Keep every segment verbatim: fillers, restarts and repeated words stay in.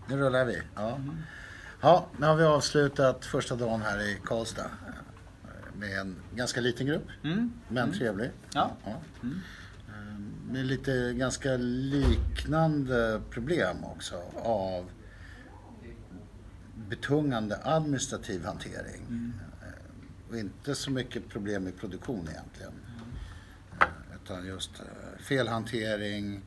Nu rullar vi. Ja. Mm. Ja, nu har vi avslutat första dagen här i Karlstad med en ganska liten grupp, mm. men mm. trevlig. Ja. Ja. Mm. Med lite ganska liknande problem också av betungande administrativ hantering. Mm. Och inte så mycket problem med produktion egentligen. Mm. Utan just felhantering,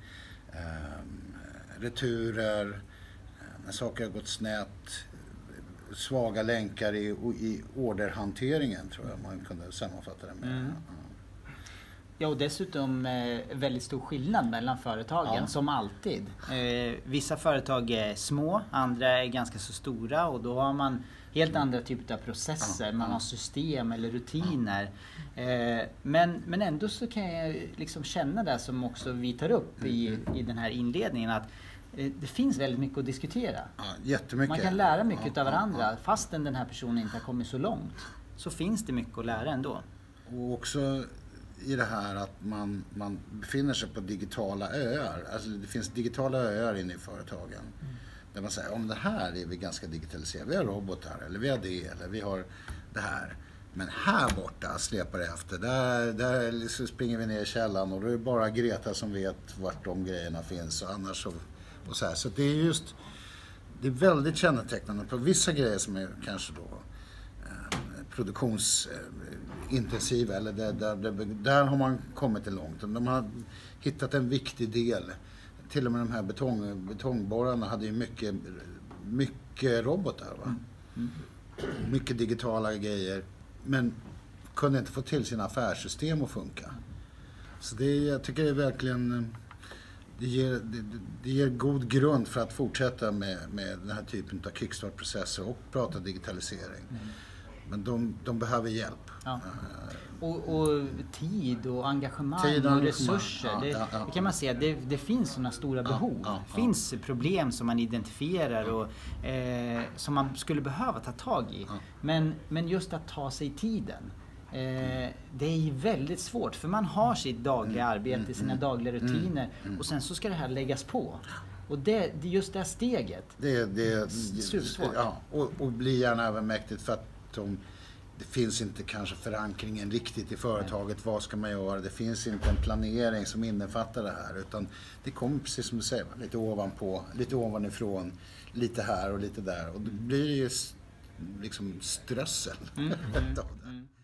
returer, när saker har gått snett, svaga länkar i, i orderhanteringen tror jag man kunde sammanfatta det med. Mm. Ja, och dessutom eh, väldigt stor skillnad mellan företagen, ja. Som alltid. Eh, vissa företag är små, andra är ganska så stora och då har man helt andra typer av processer. Ja. Man har system eller rutiner. Eh, men, men ändå så kan jag liksom känna det som också vi tar upp i, i den här inledningen att eh, det finns väldigt mycket att diskutera. Ja, jättemycket. Man kan lära mycket ja, av varandra. Ja, ja. Fastän den här personen inte har kommit så långt så finns det mycket att lära ändå. Och också i det här att man, man befinner sig på digitala öar. Alltså det finns digitala öar inne i företagen. Mm. Där man säger, om det här är vi ganska digitaliserade. Vi har robotar eller vi har det eller vi har det här. Men här borta släpar det efter. Där, där liksom springer vi ner i källan och det är bara Greta som vet vart de grejerna finns. Och annars så, och så här. Så det är just, det är väldigt kännetecknande på vissa grejer som är kanske då eh, produktionsintensiva. Eller där, där, där, där har man kommit långt. De har hittat en viktig del. Till och med de här betong, betongborrarna hade ju mycket, mycket robotar. Va? Mm. Mycket digitala grejer. Men kunde inte få till sina affärssystem att funka. Så det, jag tycker det är verkligen, det ger, det, det ger god grund för att fortsätta med, med den här typen av kickstart-processer och prata digitalisering. Mm. Men de, de behöver hjälp. Ja. Och, och tid och engagemang tid och, och resurser. Ja, det, ja, ja. det kan man säga, det, det finns sådana stora behov. Ja, ja, det finns ja. problem som man identifierar och eh, som man skulle behöva ta tag i. Ja. Men, men just att ta sig tiden. Eh, det är väldigt svårt för man har sitt dagliga arbete, sina dagliga rutiner och sen så ska det här läggas på. Och det, det just det steget. Det, det, Supersvårt. Ja, och, och blir gärna även mäktigt för att de, det finns inte kanske förankringen riktigt i företaget. Nej. Vad ska man göra? Det finns inte en planering som innefattar det här. Utan det kommer precis som du säger, lite ovanpå, lite ovanifrån, lite här och lite där. Och det blir ju liksom strössel. Mm. Mm.